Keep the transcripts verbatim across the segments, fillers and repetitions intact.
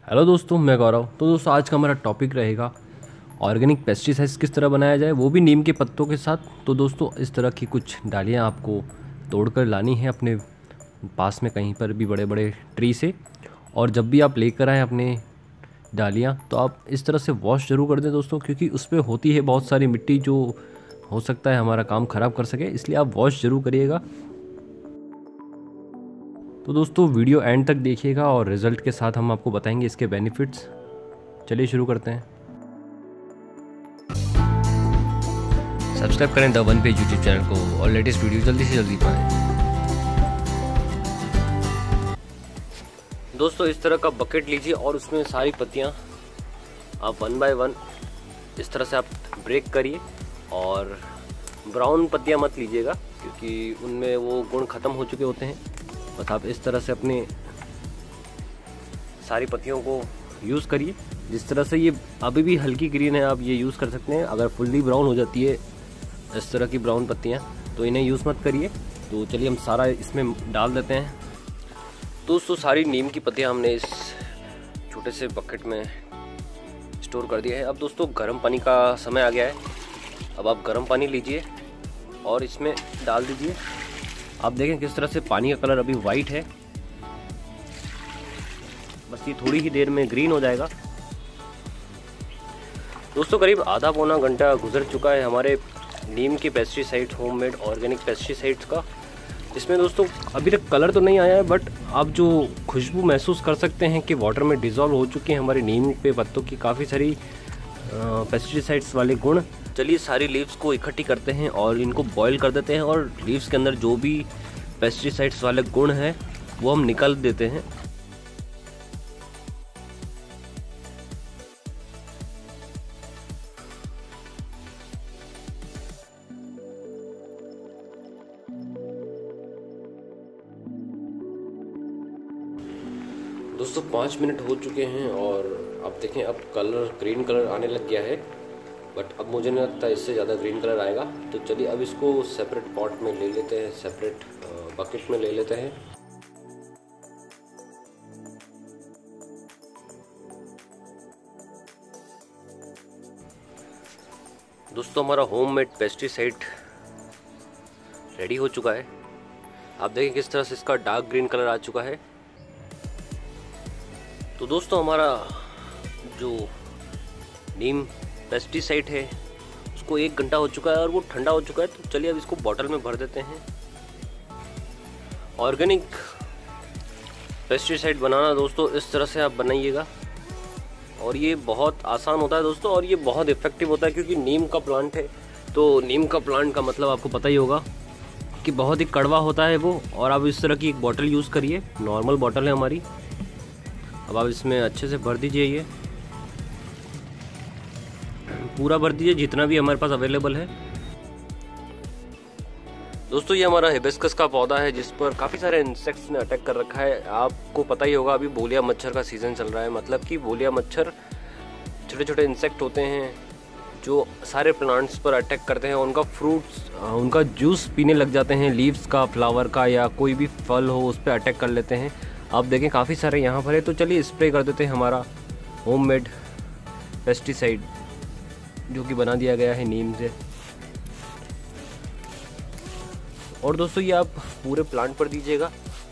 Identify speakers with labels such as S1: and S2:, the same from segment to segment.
S1: Hello दोस्तों, मैं गौरव। तो दोस्तों आज का हमारा टॉपिक रहेगा ऑर्गेनिक पेस्टिसाइड्स किस तरह बनाया जाए, वो भी नीम के पत्तों के साथ। तो दोस्तों इस तरह की कुछ डालियाँ आपको तोड़कर लानी है अपने पास में कहीं पर भी बड़े बड़े ट्री से। और जब भी आप लेकर आएँ अपने डालियाँ तो आप इस तरह से वॉश ज़रूर कर दें दोस्तों, क्योंकि उस पर होती है बहुत सारी मिट्टी जो हो सकता है हमारा काम ख़राब कर सके, इसलिए आप वॉश ज़रूर करिएगा। तो दोस्तों वीडियो एंड तक देखिएगा और रिज़ल्ट के साथ हम आपको बताएंगे इसके बेनिफिट्स। चलिए शुरू करते हैं। सब्सक्राइब करें the one page YouTube channel को और लेटेस्ट वीडियो जल्दी से जल्दी पाएं। दोस्तों इस तरह का बकेट लीजिए और उसमें सारी पत्तियां आप वन बाय वन इस तरह से आप ब्रेक करिए। और ब्राउन पत्तियां मत लीजिएगा क्योंकि उनमें वो गुण ख़त्म हो चुके होते हैं। बस आप इस तरह से अपने सारी पत्तियों को यूज़ करिए। जिस तरह से ये अभी भी हल्की ग्रीन है आप ये यूज़ कर सकते हैं। अगर फुल्ली ब्राउन हो जाती है इस तरह की ब्राउन पत्तियां तो इन्हें यूज़ मत करिए। तो चलिए हम सारा इसमें डाल देते हैं। दोस्तों सारी नीम की पत्तियां हमने इस छोटे से बकेट में स्टोर कर दिया है। अब दोस्तों गर्म पानी का समय आ गया है। अब आप गर्म पानी लीजिए और इसमें डाल दीजिए। आप देखें किस तरह से पानी का कलर अभी वाइट है, बस ये थोड़ी ही देर में ग्रीन हो जाएगा। दोस्तों करीब आधा पौना घंटा गुजर चुका है हमारे नीम के पेस्टिसाइड, होममेड ऑर्गेनिक पेस्टिसाइड्स का। इसमें दोस्तों अभी तक कलर तो नहीं आया है, बट आप जो खुशबू महसूस कर सकते हैं कि वाटर में डिज़ोल्व हो चुके हैं हमारे नीम पे पत्तों की काफ़ी सारी पेस्टिसाइड्स वाले गुण। चलिए सारी लीव्स को इकट्ठी करते हैं और इनको बॉईल कर देते हैं और लीव्स के अंदर जो भी पेस्टिसाइड्स वाले गुण हैं वो हम निकाल देते हैं। दोस्तों पाँच मिनट हो चुके हैं और आप देखें अब कलर ग्रीन कलर आने लग गया है, बट अब मुझे नहीं लगता इससे ज़्यादा ग्रीन कलर आएगा। तो चलिए अब इसको सेपरेट पॉट में ले लेते हैं, सेपरेट बकेट में ले लेते हैं। दोस्तों हमारा होममेड पेस्टिसाइड रेडी हो चुका है। आप देखें किस तरह से इसका डार्क ग्रीन कलर आ चुका है। तो दोस्तों हमारा जो नीम पेस्टिसाइड है उसको एक घंटा हो चुका है और वो ठंडा हो चुका है। तो चलिए अब इसको बॉटल में भर देते हैं। ऑर्गेनिक पेस्टिसाइड बनाना दोस्तों इस तरह से आप बनाइएगा और ये बहुत आसान होता है दोस्तों, और ये बहुत इफ़ेक्टिव होता है क्योंकि नीम का प्लांट है। तो नीम का प्लांट का मतलब आपको पता ही होगा कि बहुत ही कड़वा होता है वो। और आप इस तरह की एक बॉटल यूज़ करिए, नॉर्मल बॉटल है हमारी। अब आप इसमें अच्छे से भर दीजिए, ये पूरा भर दीजिए जितना भी हमारे पास अवेलेबल है। दोस्तों ये हमारा हिबिस्कस का पौधा है जिस पर काफ़ी सारे इंसेक्ट्स ने अटैक कर रखा है। आपको पता ही होगा अभी बोलिया मच्छर का सीज़न चल रहा है। मतलब कि बोलिया मच्छर छोटे छोटे इंसेक्ट होते हैं जो सारे प्लांट्स पर अटैक करते हैं। उनका फ्रूट्स, उनका जूस पीने लग जाते हैं, लीव्स का, फ्लावर का या कोई भी फल हो उस पर अटैक कर लेते हैं। आप देखें काफ़ी सारे यहाँ पर है। तो चलिए स्प्रे कर देते हैं हमारा होममेड पेस्टिसाइड जो कि बना दिया गया है नीम से। और दोस्तों ये आप पूरे प्लांट पर दीजिएगा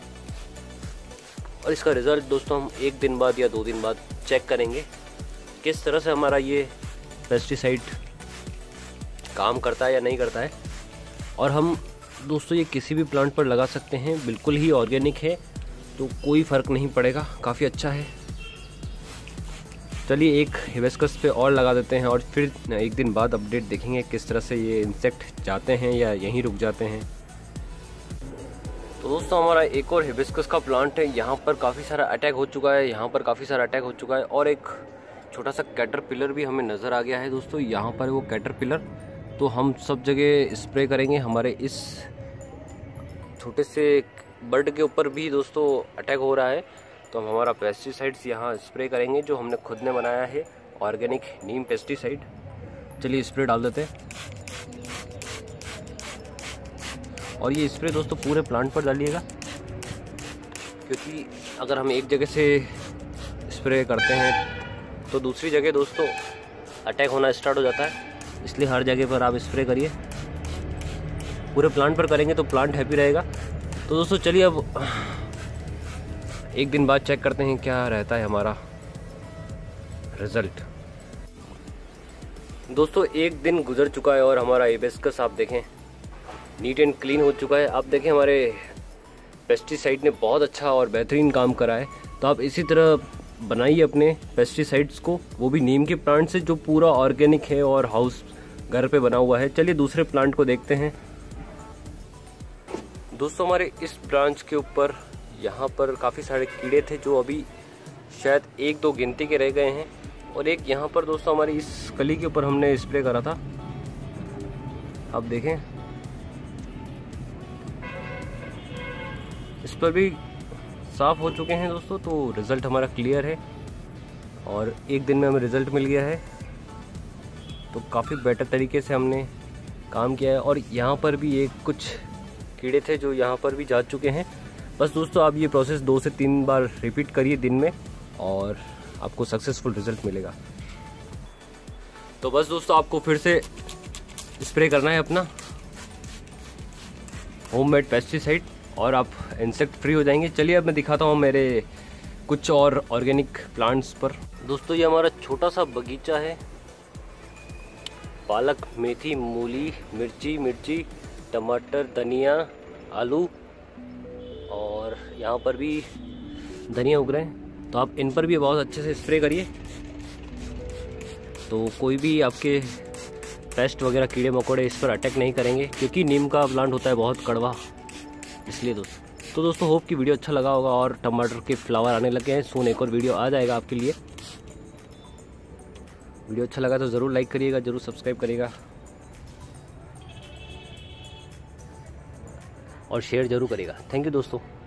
S1: और इसका रिज़ल्ट दोस्तों हम एक दिन बाद या दो दिन बाद चेक करेंगे किस तरह से हमारा ये पेस्टिसाइड काम करता है या नहीं करता है। और हम दोस्तों ये किसी भी प्लांट पर लगा सकते हैं, बिल्कुल ही ऑर्गेनिक है तो कोई फ़र्क नहीं पड़ेगा, काफ़ी अच्छा है। चलिए एक हिबिस्कस पे और लगा देते हैं और फिर एक दिन बाद अपडेट देखेंगे किस तरह से ये इंसेक्ट जाते हैं या यहीं रुक जाते हैं। तो दोस्तों हमारा एक और हिबिस्कस का प्लांट है, यहाँ पर काफ़ी सारा अटैक हो चुका है, यहाँ पर काफ़ी सारा अटैक हो चुका है। और एक छोटा सा कैटरपिलर भी हमें नज़र आ गया है दोस्तों, यहाँ पर वो कैटरपिलर। तो हम सब जगह स्प्रे करेंगे हमारे इस छोटे से बर्ड के ऊपर भी दोस्तों अटैक हो रहा है। तो हम हमारा पेस्टिसाइड्स यहाँ स्प्रे करेंगे जो हमने खुद ने बनाया है, ऑर्गेनिक नीम पेस्टिसाइड। चलिए स्प्रे डाल देते हैं और ये स्प्रे दोस्तों पूरे प्लांट पर डालिएगा, क्योंकि अगर हम एक जगह से स्प्रे करते हैं तो दूसरी जगह दोस्तों अटैक होना स्टार्ट हो जाता है, इसलिए हर जगह पर आप स्प्रे करिए। पूरे प्लांट पर करेंगे तो प्लांट हैप्पी रहेगा। तो दोस्तों चलिए अब एक दिन बाद चेक करते हैं क्या रहता है हमारा रिजल्ट। दोस्तों एक दिन गुजर चुका है और हमारा हिबिस्कस आप देखें नीट एंड क्लीन हो चुका है। आप देखें हमारे पेस्टिसाइड ने बहुत अच्छा और बेहतरीन काम करा है। तो आप इसी तरह बनाइए अपने पेस्टिसाइड्स को, वो भी नीम के प्लांट से जो पूरा ऑर्गेनिक है और हाउस घर पे बना हुआ है। चलिए दूसरे प्लांट को देखते हैं। दोस्तों हमारे इस ब्रांच के ऊपर यहाँ पर काफ़ी सारे कीड़े थे जो अभी शायद एक दो गिनती के रह गए हैं, और एक यहाँ पर दोस्तों हमारी इस कली के ऊपर हमने स्प्रे करा था। आप देखें इस पर भी साफ हो चुके हैं दोस्तों। तो रिज़ल्ट हमारा क्लियर है और एक दिन में हमें रिज़ल्ट मिल गया है। तो काफ़ी बेटर तरीके से हमने काम किया है। और यहाँ पर भी एक कुछ कीड़े थे जो यहाँ पर भी जा चुके हैं। बस दोस्तों आप ये प्रोसेस दो से तीन बार रिपीट करिए दिन में और आपको सक्सेसफुल रिज़ल्ट मिलेगा। तो बस दोस्तों आपको फिर से स्प्रे करना है अपना होममेड पेस्टिसाइड और आप इंसेक्ट फ्री हो जाएंगे। चलिए अब मैं दिखाता हूँ मेरे कुछ और ऑर्गेनिक प्लांट्स पर। दोस्तों ये हमारा छोटा सा बगीचा है। पालक, मेथी, मूली, मिर्ची मिर्ची टमाटर, धनिया, आलू और यहाँ पर भी धनिया उग रहे हैं। तो आप इन पर भी बहुत अच्छे से स्प्रे करिए तो कोई भी आपके पेस्ट वगैरह कीड़े मकोड़े इस पर अटैक नहीं करेंगे, क्योंकि नीम का प्लांट होता है बहुत कड़वा, इसलिए दोस्तों। तो दोस्तों होप कि वीडियो अच्छा लगा होगा और टमाटर के फ्लावर आने लगे हैं। सून एक और वीडियो आ जाएगा आपके लिए। वीडियो अच्छा लगा तो ज़रूर लाइक करिएगा, ज़रूर सब्सक्राइब करिएगा और शेयर ज़रूर करिएगा। थैंक यू दोस्तों।